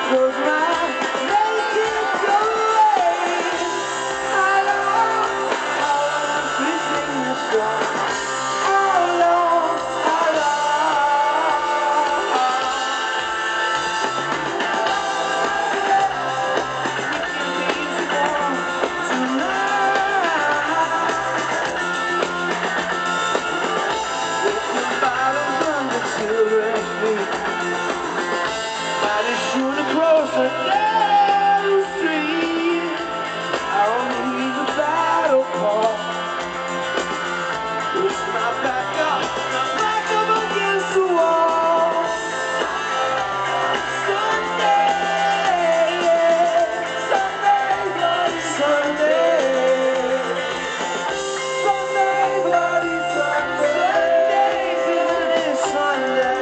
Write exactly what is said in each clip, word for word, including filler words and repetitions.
Close my eyes, make it go away. How long, how long we sing this song? How long, how across a narrow street, I only need a battle call. Push my back up, my back up against the wall. Sunday, Sunday, bloody Sunday. Sunday, bloody Sunday. Sunday, Sunday.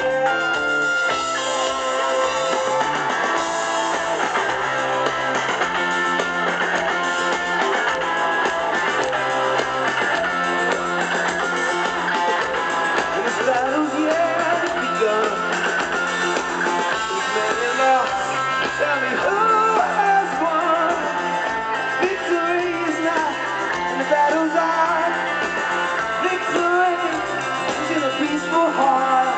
Tell me who has won. Victory is not in the battle's on. Victory is in a peaceful heart.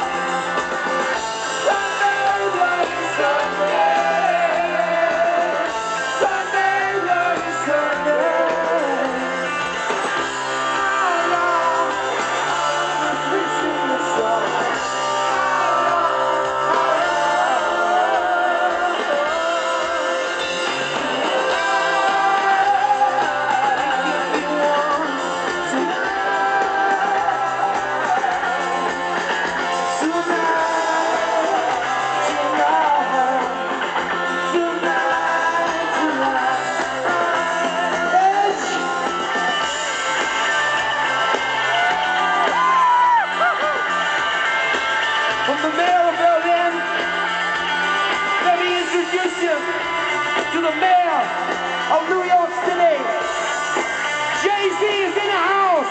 Sunday, bloody Sunday. Sunday, bloody Sunday. How long must we sing the song? From the mayor of Berlin, let me introduce you to the mayor of New York City. Jay-Z is in the house.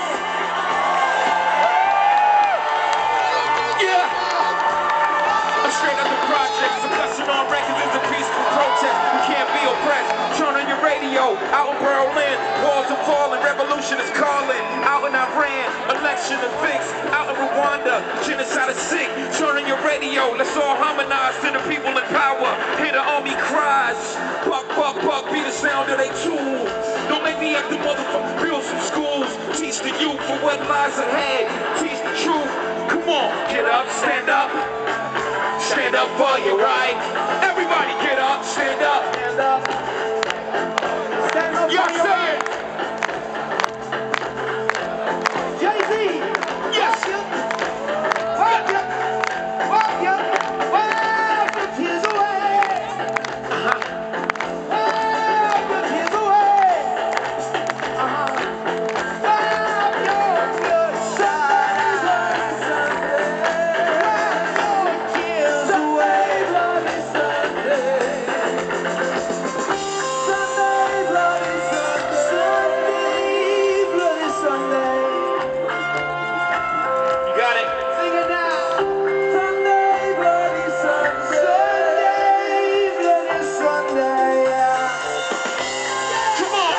Yeah. I'm straight up the projects. Percussion on records is a peaceful protest. We can't be oppressed. Turn on your radio. Out in Berlin, walls are falling. Revolution is calling. Out in Iran, election is fixed. Out in Rwanda, genocide is sick. Turn on your radio. Let's all harmonize to the people in power. Hear the army cries. Buck, buck, buck, be the sound of they tools. Don't make me act the motherfucker. Build some schools. Teach the youth for what lies ahead. Teach the truth. Come on, get up, stand up. Stand up for your right. Everybody get up, stand up. Stand up. Stand up Yes, for your sir. right. Jay-Z. Yes. Wipe your, wipe your, wipe your tears away. Uh-huh. Wipe your tears away. Uh-huh. Wipe your tears Sunday, Sunday. Wipe your tears away, bloody Sunday. Sunday, bloody Sunday. Sunday, bloody Sunday. You got it. Sing it now. Sunday, bloody Sunday. Sunday, bloody Sunday. Yeah. Come on.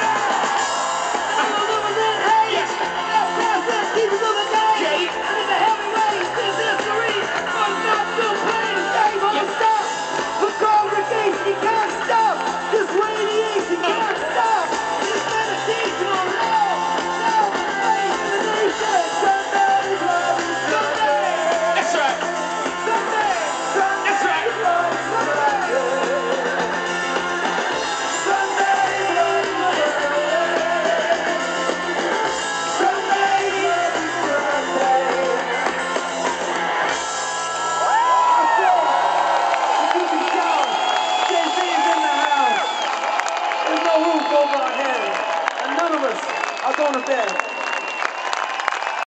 Hey, Yes. that's that's that's keepers of the day. Okay. And in the heavyweight, this history was not too plain to say, won't stop. The congregation, you can't stop. This radiation can't stop. This meditation on love, love, faith in the nation. Sunday, bloody Sunday. That's right. Sunday, Sunday, That's right. bloody Sunday. Sunday, bloody Sunday. Sunday, bloody Sunday. Jay-Z is in the house. There's no roof over our heads, and none of us are going to bed.